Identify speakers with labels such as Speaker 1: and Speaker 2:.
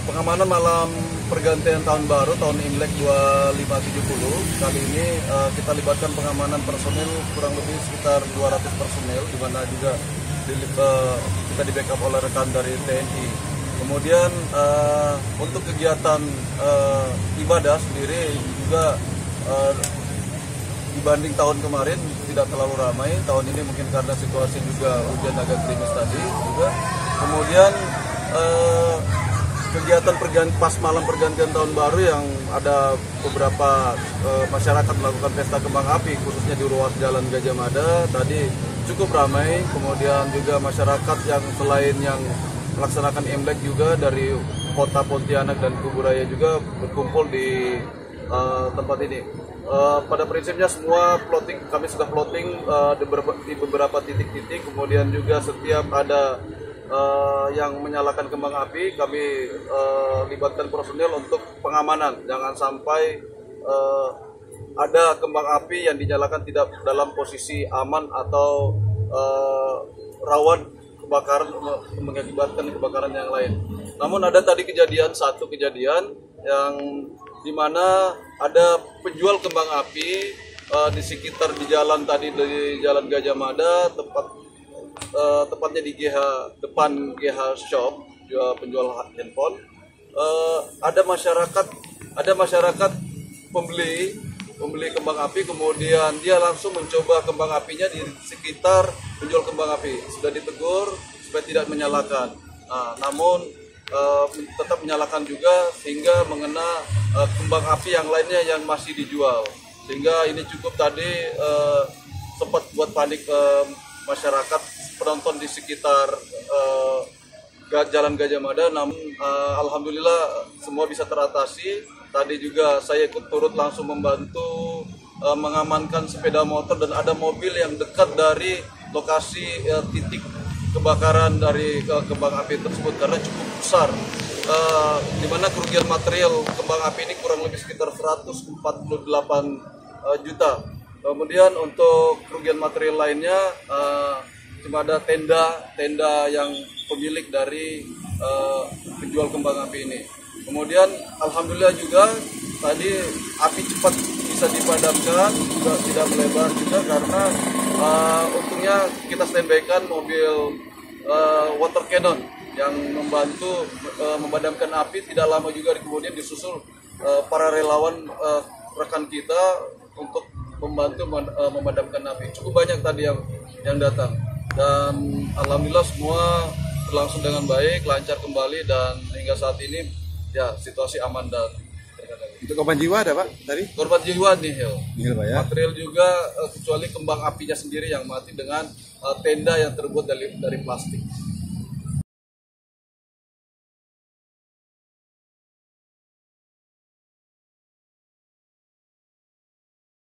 Speaker 1: Pengamanan malam pergantian tahun baru tahun Imlek 2570. Kali ini kita libatkan pengamanan personil kurang lebih sekitar 200 personil, di mana juga kita di backup oleh rekan dari TNI. Kemudian untuk kegiatan ibadah sendiri juga dibanding tahun kemarin tidak terlalu ramai. Tahun ini mungkin karena situasi juga hujan agak gerimis tadi juga. Kemudian kegiatan pas malam pergantian tahun baru yang ada beberapa masyarakat melakukan pesta kembang api khususnya di ruas Jalan Gajah Mada tadi cukup ramai. Kemudian juga masyarakat yang selain yang melaksanakan Imlek juga dari kota Pontianak dan Kuburaya juga berkumpul di tempat ini. Pada prinsipnya semua plotting kami sudah plotting di beberapa titik-titik. Kemudian juga setiap ada yang menyalakan kembang api, kami libatkan personil untuk pengamanan. Jangan sampai ada kembang api yang dinyalakan tidak dalam posisi aman atau rawan kebakaran, mengakibatkan kebakaran yang lain. Namun ada tadi satu kejadian yang dimana ada penjual kembang api di sekitar di jalan tadi, di Jalan Gajah Mada, tepatnya di depan GH Shop, penjual handphone. Ada masyarakat pembeli kembang api, kemudian dia langsung mencoba kembang apinya di sekitar penjual kembang api. Sudah ditegur supaya tidak menyalakan, namun tetap menyalakan juga sehingga mengena kembang api yang lainnya yang masih dijual. Sehingga ini cukup tadi sempat buat panik masyarakat penonton di sekitar Jalan Gajah Mada. Namun alhamdulillah semua bisa teratasi. Tadi juga saya ikut turut langsung membantu mengamankan sepeda motor, dan ada mobil yang dekat dari lokasi titik kebakaran dari kembang api tersebut karena cukup besar, di mana kerugian material kembang api ini kurang lebih sekitar 148 juta. Kemudian untuk kerugian material lainnya cuma ada tenda yang pemilik dari penjual kembang api ini. Kemudian alhamdulillah juga tadi api cepat bisa dipadamkan, juga tidak melebar juga karena untungnya kita standby-kan mobil water cannon yang membantu memadamkan api. Tidak lama juga kemudian disusul para relawan rekan kita untuk membantu memadamkan api. Cukup banyak tadi yang datang, dan alhamdulillah semua berlangsung dengan baik, lancar kembali, dan hingga saat ini ya situasi aman dan terkendali.
Speaker 2: Untuk korban jiwa ada Pak tadi?
Speaker 1: Korban jiwa nihil.
Speaker 2: Pak ya.
Speaker 1: Material juga kecuali kembang apinya sendiri yang mati dengan tenda yang terbuat dari plastik.